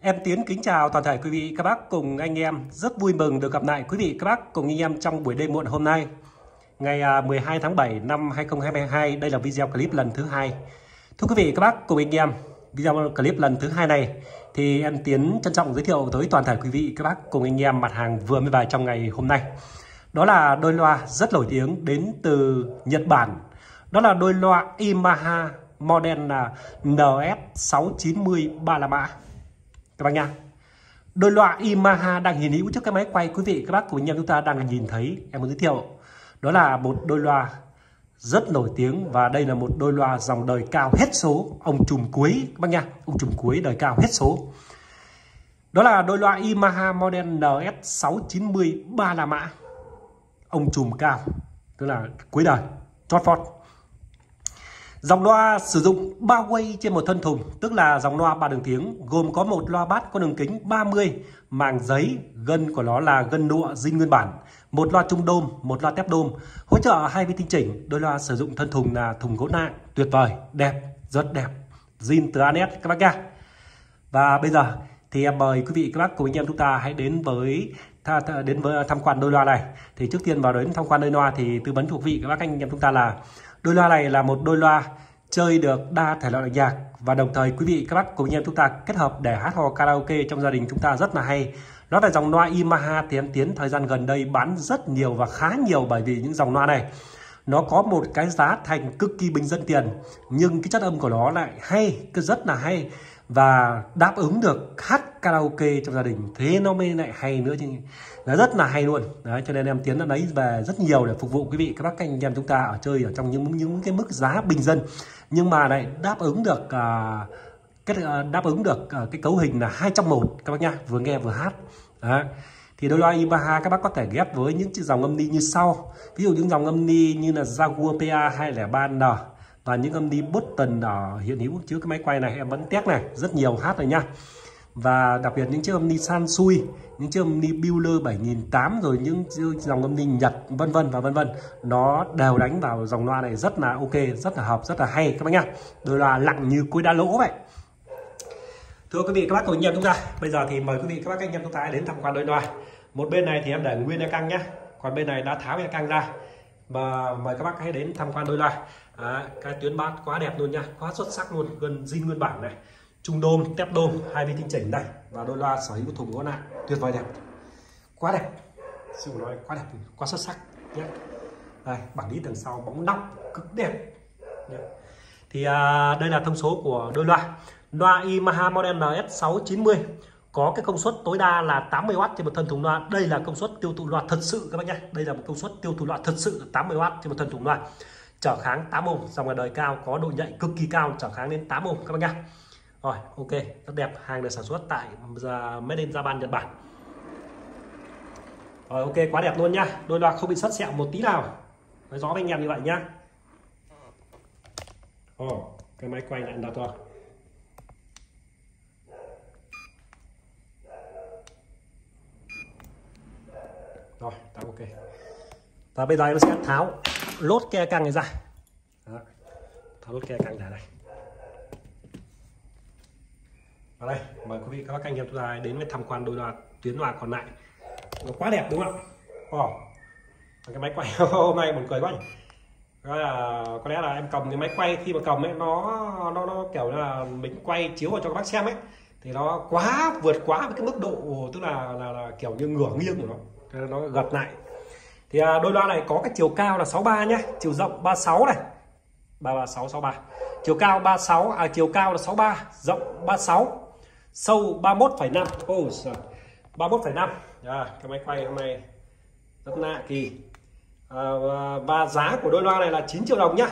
Em Tiến kính chào toàn thể quý vị các bác cùng anh em. Rất vui mừng được gặp lại quý vị các bác cùng anh em trong buổi đêm muộn hôm nay, ngày 12 tháng 7 năm 2022. Đây là video clip lần thứ hai. Thưa quý vị các bác cùng anh em, video clip lần thứ hai này thì em Tiến trân trọng giới thiệu tới toàn thể quý vị các bác cùng anh em mặt hàng vừa mới về trong ngày hôm nay. Đó là đôi loa rất nổi tiếng đến từ Nhật Bản. Đó là đôi loa Yamaha model là NS690 3 la mã. Các bác nha, đôi loa Yamaha đang hiện hữu trước cái máy quay quý vị các bác của anh em chúng ta đang nhìn thấy. Em muốn giới thiệu đó là một đôi loa rất nổi tiếng, và đây là một đôi loa dòng đời cao hết số, ông trùm cuối các bác nha, ông trùm cuối đời cao hết số. Đó là đôi loa Yamaha model NS690 3 la mã, ông trùm cao, tức là cuối đời chót vót. Dòng loa sử dụng 3 quay trên một thân thùng, tức là dòng loa 3 đường tiếng, gồm có một loa bass có đường kính 30, màng giấy, gân của nó là gân lụa zin nguyên bản, một loa trung đôm, một loa tép đôm, hỗ trợ 2 vi tinh chỉnh. Đôi loa sử dụng thân thùng là thùng gỗ nặng, tuyệt vời, đẹp, rất đẹp, zin từ Anet các bác nha. Và bây giờ thì em mời quý vị các bác cùng anh em chúng ta hãy đến với tham quan đôi loa này. Thì trước tiên vào đến tham quan đôi loa thì tư vấn thuộc vị các bác anh em chúng ta là đôi loa này là một đôi loa chơi được đa thể loại nhạc, và đồng thời quý vị các bác cùng anh em chúng ta kết hợp để hát hò karaoke trong gia đình chúng ta rất là hay. Nó là dòng loa Yamaha thì em Tiến thời gian gần đây bán rất nhiều và khá nhiều, bởi vì những dòng loa này nó có một cái giá thành cực kỳ bình dân tiền, nhưng cái chất âm của nó lại hay, rất là hay, và đáp ứng được hát karaoke trong gia đình, thế nó mới lại hay nữa chứ, nó rất là hay luôn. Đấy, cho nên em Tiến đã lấy về rất nhiều để phục vụ quý vị các bác anh em chúng ta ở chơi ở trong những cái mức giá bình dân, nhưng mà lại đáp ứng được cái cấu hình là 2 trong 1 các bác nha, vừa nghe vừa hát. Đấy. Thì đôi loa Yamaha các bác có thể ghép với những dòng âm đi như sau, ví dụ những dòng âm đi như là Jaguar PA203N và những âm đi button ở hiện hữu trước cái máy quay này, em vẫn test này, rất nhiều hát rồi nha. Và đặc biệt những chiếc âm đi Sansui, những chiếc âm đi Bueller 7008, rồi những dòng âm đi Nhật vân vân và vân vân, nó đều đánh vào dòng loa này rất là ok, rất là hợp, rất là hay các bác nhá. Đôi loa lặng như cối đá lỗ vậy. Thưa quý vị các bác cùng anh em chúng ta, bây giờ thì mời quý vị các bác anh em chúng ta đến tham quan đôi loa. Một bên này thì em để nguyên e căng nhá, còn bên này đã tháo e căng ra. Và mời các bác hãy đến tham quan đôi loa. Cái tuyến bass quá đẹp luôn nha, quá xuất sắc luôn, gần zin nguyên bản này, trung đôm, tép đôm, 2 vi tinh chỉnh đây, và đôi loa sở hữu thùng gỗ nặng, tuyệt vời đẹp, quá đẹp, sự nói quá đẹp, quá xuất sắc nhé. Đây, bảng đít đằng sau bóng nóc cực đẹp. Thì đây là thông số của đôi loa. Loa Yamaha model NS690 có cái công suất tối đa là 80W trên một thân thùng loa. Đây là công suất tiêu thụ loa thật sự các bác nhé. Đây là một công suất tiêu thụ loa thật sự 80W trên một thân thùng loa. Trở kháng 8 ohm, dòng đời cao có độ nhạy cực kỳ cao, trở kháng đến 8 ohm các bác nhé. Rồi, ok, rất đẹp, hàng được sản xuất tại Made in Japan, Nhật Bản. Rồi, ok, quá đẹp luôn nhá. Đôi loa không bị sất sẹo một tí nào. Nói rõ với anh em như vậy nhá. Cái máy quay lại đặt rồi. Rồi, đã ok. Và bây giờ em sẽ tháo lốt ke căng này ra. Đó. Tháo lốt ke căng ra này. Và đây, mời quý vị các bác anh em chúng ta đến với tham quan đôi loa tuyến loa còn lại. Nó quá đẹp đúng không ạ? Cái máy quay hôm nay buồn cười quá nhỉ. Có lẽ là em cầm cái máy quay, khi mà cầm ấy nó kiểu là mình quay chiếu vào cho các bác xem ấy, thì nó vượt quá với cái mức độ, tức là kiểu như ngửa nghiêng của nó gật lại. Thì đôi loa này có cái chiều cao là 63 nhé, chiều rộng 36 này, 36 63, chiều cao 36, chiều cao là 63, rộng 36, sâu 31,5. 31,5. Cái máy quay hôm nay rất lạ kỳ. Và giá của đôi loa này là 9 triệu đồng nhá.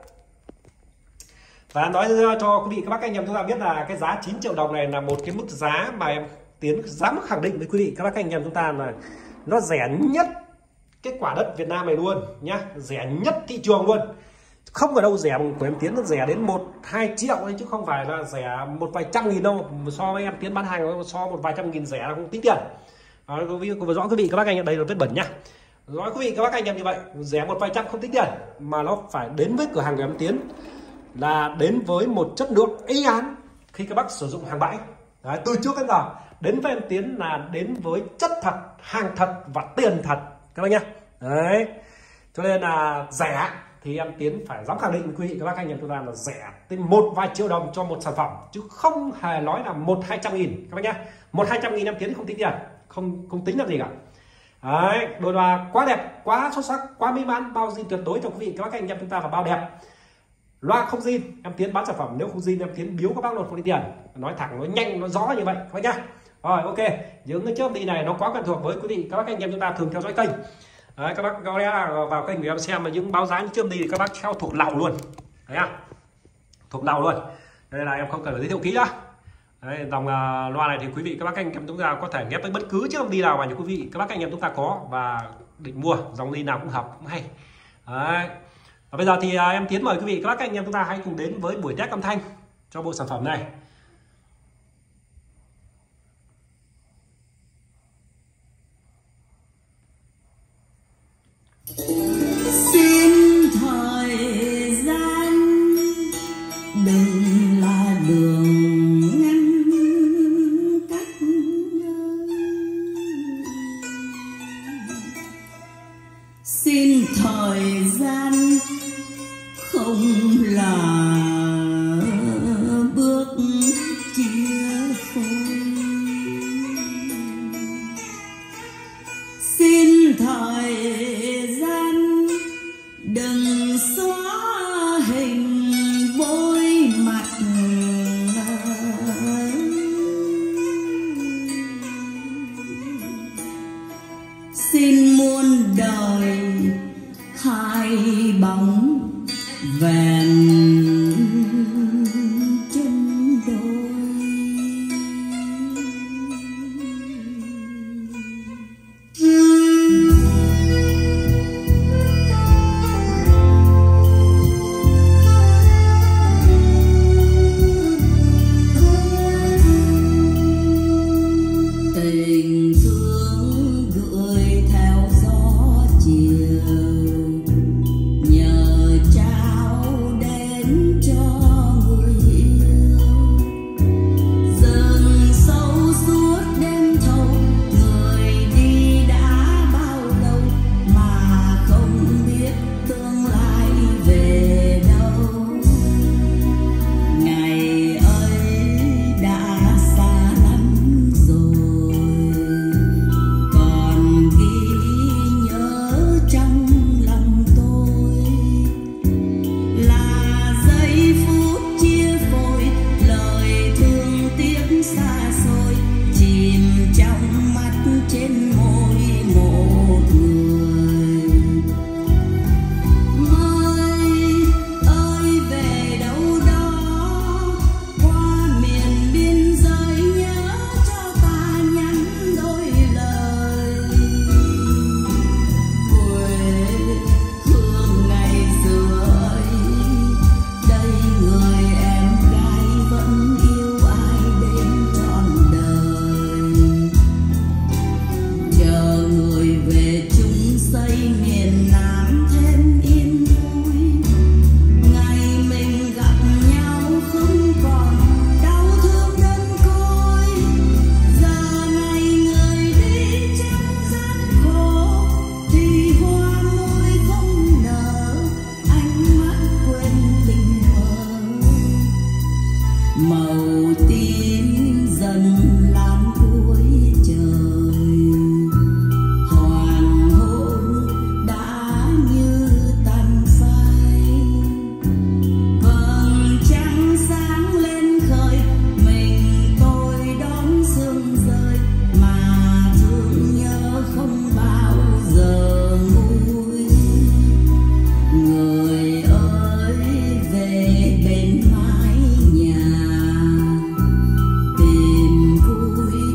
Và nói cho quý vị các bác anh em chúng ta biết là cái giá 9 triệu đồng này là một cái mức giá mà em Tiến dám khẳng định với quý vị các bác anh em chúng ta là nó rẻ nhất cái quả đất Việt Nam này luôn nhá, rẻ nhất thị trường luôn. Không ở đâu rẻ của em Tiến, nó rẻ đến 1-2 triệu ấy, chứ không phải là rẻ một vài trăm nghìn đâu. So với em Tiến bán hàng, so một vài trăm nghìn rẻ là không tính tiền. Rõ quý vị các bác anh em, đây là vết bẩn nhá. Nói quý vị các bác anh em như vậy, rẻ một vài trăm không tính tiền, mà nó phải đến với cửa hàng của em Tiến là đến với một chất lượng y án khi các bác sử dụng hàng bãi. Đấy, từ trước đến giờ đến với em Tiến là đến với chất thật, hàng thật và tiền thật các bác nhé. Đấy, cho nên là rẻ thì em Tiến phải dám khẳng định với quý vị các bác anh em chúng ta là rẻ tới một vài triệu đồng cho một sản phẩm, chứ không hề nói là 100-200 nghìn các bác nhé. 100-200 nghìn em Tiến không tính tiền, không tính làm gì cả. Đấy, đôi loa quá đẹp, quá xuất sắc, quá mỹ mãn, bao zin tuyệt đối cho quý vị các bác anh em chúng ta là bao đẹp. Loa không zin em Tiến bán sản phẩm, nếu không zin em Tiến biếu các bác luôn, không lấy tiền. Nói thẳng, nói nhanh, nói rõ như vậy các bác nhá. Rồi, ok, những cái chớp đi này nó quá quen thuộc với quý vị các bác anh em chúng ta thường theo dõi kênh. Đấy, các bác có lẽ vào kênh của em xem mà những báo giá những chớp đi thì các bác theo thuộc lòng luôn. Đấy à, thuộc lòng luôn. Đây là em không cần phải giới thiệu kỹ nữa. Đấy, dòng loa này thì quý vị các bác anh em chúng ta có thể ghép với bất cứ chiếc đi nào mà như quý vị các bác anh em chúng ta có và định mua, dòng đi nào cũng hợp, cũng hay. Đấy. Và bây giờ thì em Tiến mời quý vị các bác anh em chúng ta hãy cùng đến với buổi test âm thanh cho bộ sản phẩm này. Xin thời gian đừng là đường ngăn cách, xin thời gian không là bước chia phôi, xin thời gian đừng xóa hình bôi mặt, xin muôn đời hai bóng vẹn chân đôi. Tình thương gửi theo gió chiều, nhờ trao đến cho người yêu. Rừng sâu suốt đêm thâu, người đi đã bao lâu mà không biết tương lai về đâu. Ngày ấy đã xa lắm rồi, còn ghi nhớ trong lòng tôi là giây phút chia phôi, lời thương tiếc xa xôi chìm trong mắt trên môi một người. Ơi ơi về đâu đó qua miền biên giới, nhớ cho ta nhắn đôi lời. Quê hương ngày xưa ấy, đây người em gái vẫn yêu ai đến trọn đời. Chờ người về chung xây miền Nam thêm yên vui, ngày mình gặp nhau không còn đau thương đơn côi. Giờ này người đi trong gian khổ thì hoa môi không nở, ánh mắt quên tình mơ. Màu tím dần lan cuối trời, hoàng hôn đã như tàn phai. Vầng trăng sáng lên khơi, mình tôi đón sương rơi mà thương nhớ không bao giờ nguôi. Người ơi về bên mái nhà, tìm vui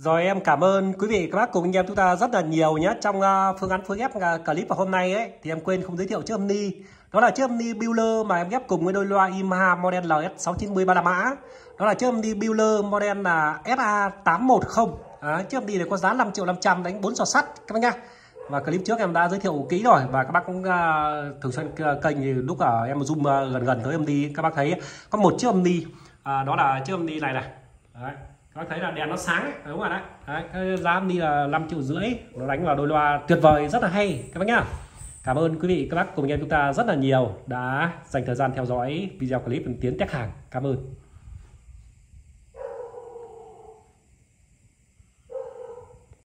Rồi em cảm ơn quý vị các bác cùng anh em chúng ta rất là nhiều nhé. Trong phương án phối ghép clip vào hôm nay ấy thì em quên không giới thiệu chiếc âm ni. Đó là chiếc âm ni Bueller mà em ghép cùng với đôi loa Yamaha model LS690 ba la mã. Đó là chiếc âm ni Bueller model là SA810. Chiếc âm ni này có giá 5.500.000 đánh 4 giò sắt các bác nhá. Và clip trước em đã giới thiệu kỹ rồi, và các bác cũng thường xuyên kênh thì lúc em zoom gần tới âm ni các bác thấy có một chiếc âm ni, đó là chiếc âm ni này này. Đấy. Các bác thấy là đèn nó sáng ấy, đúng rồi đấy. Đấy, cái giá âm ni là 5,5 triệu, nó đánh vào đôi loa tuyệt vời rất là hay các bác nhá. Cảm ơn quý vị các bác cùng anh em chúng ta rất là nhiều đã dành thời gian theo dõi video clip Tiến Tech Hàng. Cảm ơn.